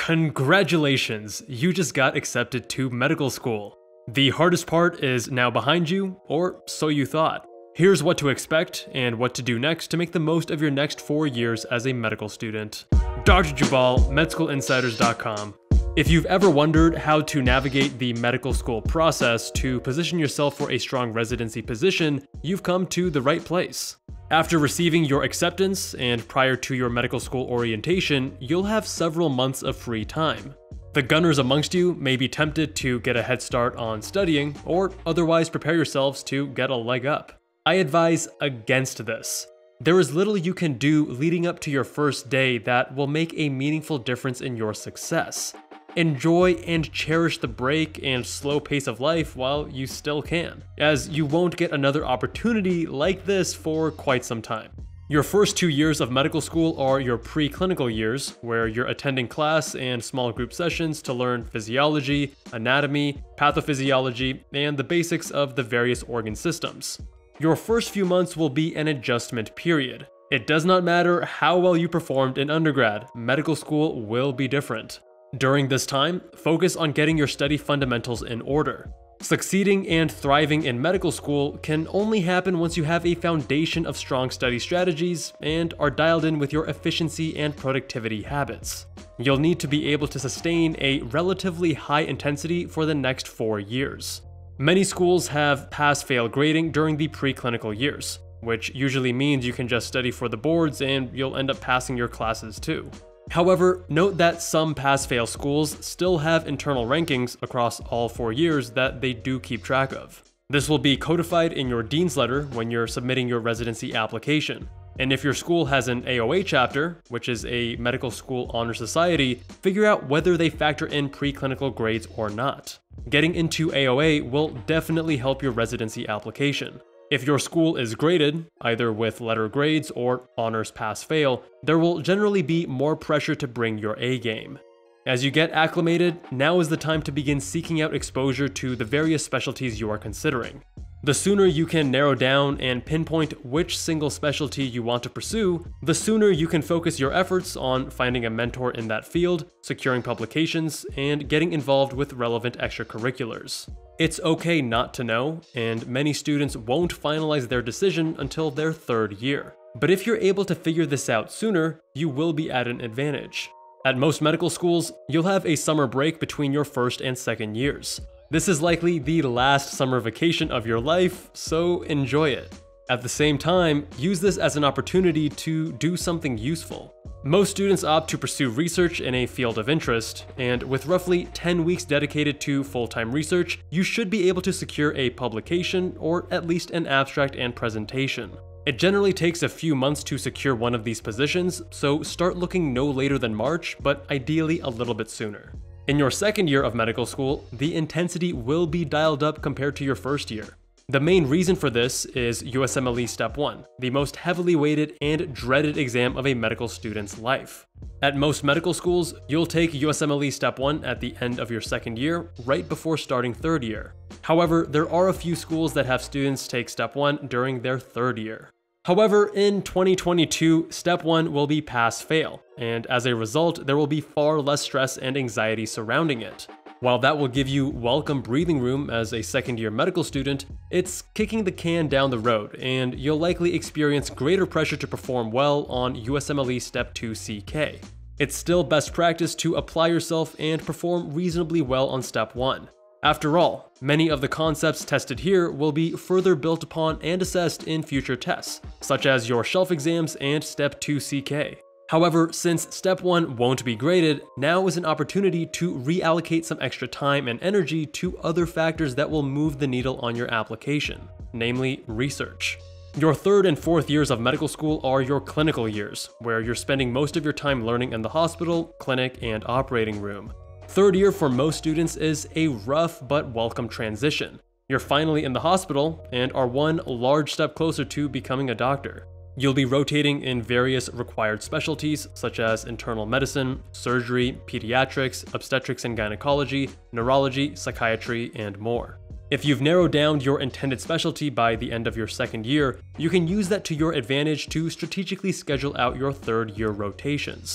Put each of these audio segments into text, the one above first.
Congratulations, you just got accepted to medical school. The hardest part is now behind you, or so you thought. Here's what to expect and what to do next to make the most of your next 4 years as a medical student. Dr. Jubal, MedSchoolInsiders.com. If you've ever wondered how to navigate the medical school process to position yourself for a strong residency position, you've come to the right place. After receiving your acceptance and prior to your medical school orientation, you'll have several months of free time. The gunners amongst you may be tempted to get a head start on studying or otherwise prepare yourselves to get a leg up. I advise against this. There is little you can do leading up to your first day that will make a meaningful difference in your success. Enjoy and cherish the break and slow pace of life while you still can, as you won't get another opportunity like this for quite some time. Your first 2 years of medical school are your preclinical years, where you're attending class and small group sessions to learn physiology, anatomy, pathophysiology, and the basics of the various organ systems. Your first few months will be an adjustment period. It does not matter how well you performed in undergrad, medical school will be different. During this time, focus on getting your study fundamentals in order. Succeeding and thriving in medical school can only happen once you have a foundation of strong study strategies and are dialed in with your efficiency and productivity habits. You'll need to be able to sustain a relatively high intensity for the next 4 years. Many schools have pass-fail grading during the preclinical years, which usually means you can just study for the boards and you'll end up passing your classes too. However, note that some pass-fail schools still have internal rankings across all 4 years that they do keep track of. This will be codified in your dean's letter when you're submitting your residency application. And if your school has an AOA chapter, which is a medical school honor society, figure out whether they factor in preclinical grades or not. Getting into AOA will definitely help your residency application. If your school is graded, either with letter grades or honors pass-fail, there will generally be more pressure to bring your A game. As you get acclimated, now is the time to begin seeking out exposure to the various specialties you are considering. The sooner you can narrow down and pinpoint which single specialty you want to pursue, the sooner you can focus your efforts on finding a mentor in that field, securing publications, and getting involved with relevant extracurriculars. It's okay not to know, and many students won't finalize their decision until their 3rd year. But if you're able to figure this out sooner, you will be at an advantage. At most medical schools, you'll have a summer break between your 1st and 2nd years. This is likely the last summer vacation of your life, so enjoy it. At the same time, use this as an opportunity to do something useful. Most students opt to pursue research in a field of interest, and with roughly 10 weeks dedicated to full-time research, you should be able to secure a publication or at least an abstract and presentation. It generally takes a few months to secure one of these positions, so start looking no later than March, but ideally a little bit sooner. In your 2nd year of medical school, the intensity will be dialed up compared to your 1st year. The main reason for this is USMLE Step 1, the most heavily weighted and dreaded exam of a medical student's life. At most medical schools, you'll take USMLE Step 1 at the end of your 2nd year, right before starting 3rd year. However, there are a few schools that have students take Step 1 during their 3rd year. However, in 2022, Step 1 will be pass-fail, and as a result, there will be far less stress and anxiety surrounding it. While that will give you welcome breathing room as a 2nd-year medical student, it's kicking the can down the road, and you'll likely experience greater pressure to perform well on USMLE Step 2 CK. It's still best practice to apply yourself and perform reasonably well on Step 1. After all, many of the concepts tested here will be further built upon and assessed in future tests, such as your shelf exams and Step 2 CK. However, since Step 1 won't be graded, now is an opportunity to reallocate some extra time and energy to other factors that will move the needle on your application, namely research. Your 3rd and 4th years of medical school are your clinical years, where you're spending most of your time learning in the hospital, clinic, and operating room. 3rd year for most students is a rough but welcome transition. You're finally in the hospital and are one large step closer to becoming a doctor. You'll be rotating in various required specialties such as internal medicine, surgery, pediatrics, obstetrics and gynecology, neurology, psychiatry, and more. If you've narrowed down your intended specialty by the end of your 2nd year, you can use that to your advantage to strategically schedule out your 3rd year rotations.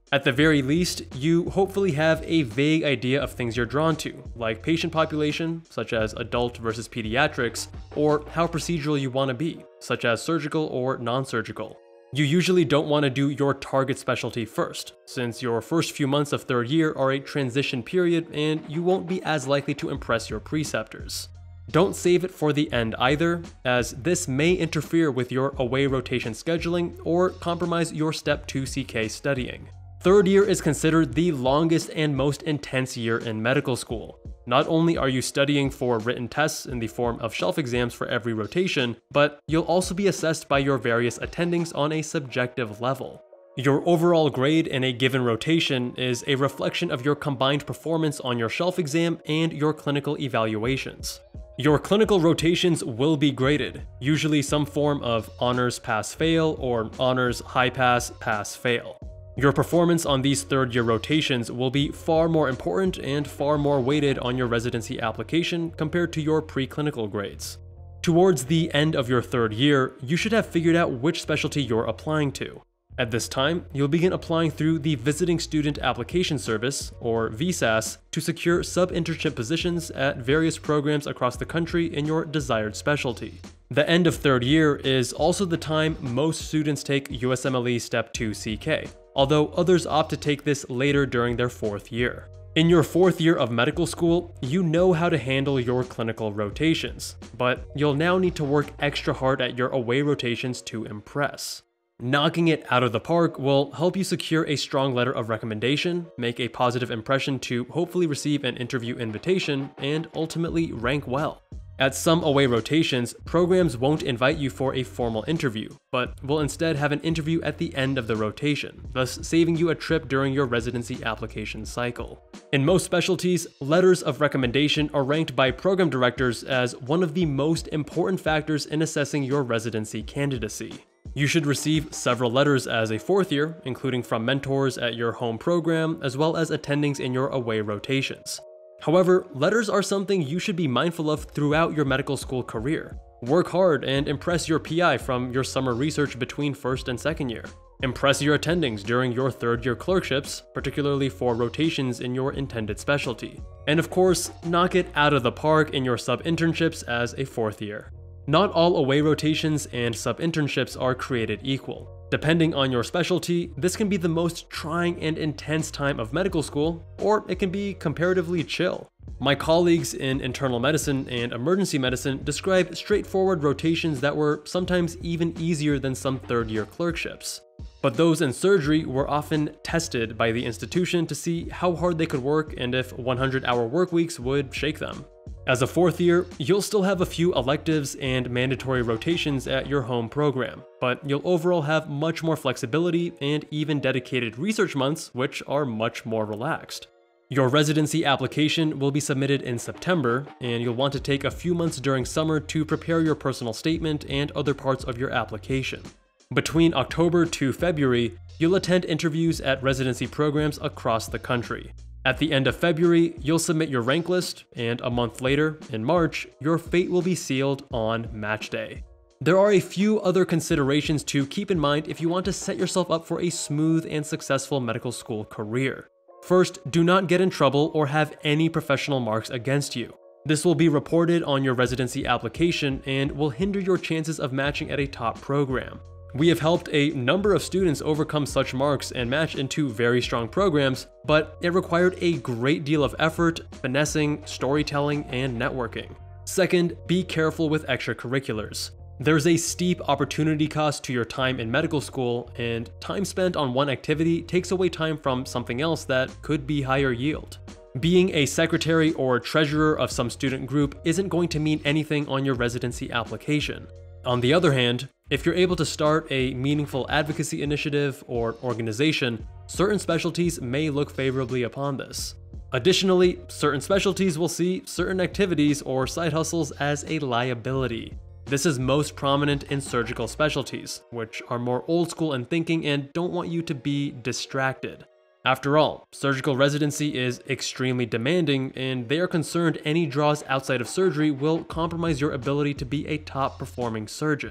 At the very least, you hopefully have a vague idea of things you're drawn to, like patient population, such as adult versus pediatrics, or how procedural you want to be, such as surgical or non-surgical. You usually don't want to do your target specialty first, since your first few months of third year are a transition period and you won't be as likely to impress your preceptors. Don't save it for the end either, as this may interfere with your away rotation scheduling or compromise your Step 2 CK studying. Third year is considered the longest and most intense year in medical school. Not only are you studying for written tests in the form of shelf exams for every rotation, but you'll also be assessed by your various attendings on a subjective level. Your overall grade in a given rotation is a reflection of your combined performance on your shelf exam and your clinical evaluations. Your clinical rotations will be graded, usually some form of honors pass-fail or honors high-pass pass-fail. Your performance on these third-year rotations will be far more important and far more weighted on your residency application compared to your preclinical grades. Towards the end of your third year, you should have figured out which specialty you're applying to. At this time, you'll begin applying through the Visiting Student Application Service, or VSAS, to secure sub-internship positions at various programs across the country in your desired specialty. The end of third year is also the time most students take USMLE Step 2 CK, although others opt to take this later during their fourth year. In your fourth year of medical school, you know how to handle your clinical rotations, but you'll now need to work extra hard at your away rotations to impress. Knocking it out of the park will help you secure a strong letter of recommendation, make a positive impression to hopefully receive an interview invitation, and ultimately rank well. At some away rotations, programs won't invite you for a formal interview, but will instead have an interview at the end of the rotation, thus saving you a trip during your residency application cycle. In most specialties, letters of recommendation are ranked by program directors as one of the most important factors in assessing your residency candidacy. You should receive several letters as a fourth year, including from mentors at your home program, as well as attendings in your away rotations. However, letters are something you should be mindful of throughout your medical school career. Work hard and impress your PI from your summer research between first and second year. Impress your attendings during your third year clerkships, particularly for rotations in your intended specialty. And of course, knock it out of the park in your sub-internships as a fourth year. Not all away rotations and sub-internships are created equal. Depending on your specialty, this can be the most trying and intense time of medical school, or it can be comparatively chill. My colleagues in internal medicine and emergency medicine describe straightforward rotations that were sometimes even easier than some third-year clerkships. But those in surgery were often tested by the institution to see how hard they could work and if 100-hour work weeks would shake them. As a fourth year, you'll still have a few electives and mandatory rotations at your home program, but you'll overall have much more flexibility and even dedicated research months, which are much more relaxed. Your residency application will be submitted in September, and you'll want to take a few months during summer to prepare your personal statement and other parts of your application. Between October to February, you'll attend interviews at residency programs across the country. At the end of February, you'll submit your rank list, and a month later, in March, your fate will be sealed on match day. There are a few other considerations to keep in mind if you want to set yourself up for a smooth and successful medical school career. First, do not get in trouble or have any professional marks against you. This will be reported on your residency application and will hinder your chances of matching at a top program. We have helped a number of students overcome such marks and match into very strong programs, but it required a great deal of effort, finessing, storytelling, and networking. Second, be careful with extracurriculars. There's a steep opportunity cost to your time in medical school, and time spent on one activity takes away time from something else that could be higher yield. Being a secretary or treasurer of some student group isn't going to mean anything on your residency application. On the other hand, if you're able to start a meaningful advocacy initiative or organization, certain specialties may look favorably upon this. Additionally, certain specialties will see certain activities or side hustles as a liability. This is most prominent in surgical specialties, which are more old school in thinking and don't want you to be distracted. After all, surgical residency is extremely demanding, and they are concerned any draws outside of surgery will compromise your ability to be a top-performing surgeon.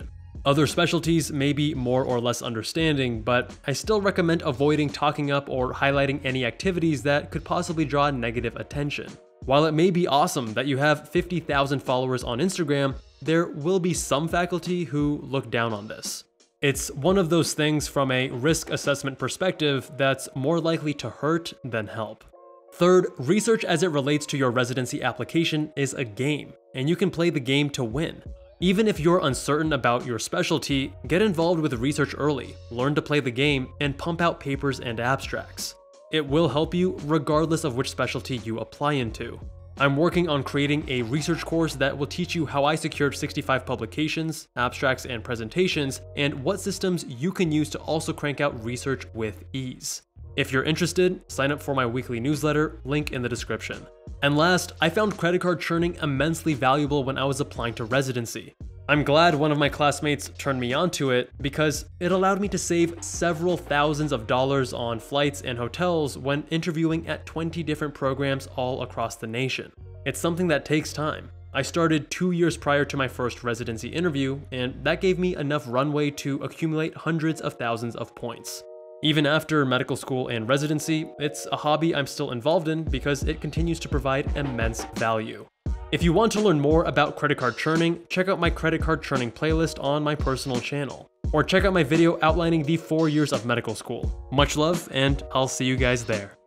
Other specialties may be more or less understanding, but I still recommend avoiding talking up or highlighting any activities that could possibly draw negative attention. While it may be awesome that you have 50,000 followers on Instagram, there will be some faculty who look down on this. It's one of those things from a risk assessment perspective that's more likely to hurt than help. Third, research as it relates to your residency application is a game, and you can play the game to win. Even if you're uncertain about your specialty, get involved with research early, learn to play the game, and pump out papers and abstracts. It will help you regardless of which specialty you apply into. I'm working on creating a research course that will teach you how I secured 65 publications, abstracts, and presentations, and what systems you can use to also crank out research with ease. If you're interested, sign up for my weekly newsletter, link in the description. And last, I found credit card churning immensely valuable when I was applying to residency. I'm glad one of my classmates turned me onto it because it allowed me to save several thousands of dollars on flights and hotels when interviewing at 20 different programs all across the nation. It's something that takes time. I started 2 years prior to my first residency interview, and that gave me enough runway to accumulate hundreds of thousands of points. Even after medical school and residency, it's a hobby I'm still involved in because it continues to provide immense value. If you want to learn more about credit card churning, check out my credit card churning playlist on my personal channel, or check out my video outlining the 4 years of medical school. Much love, and I'll see you guys there.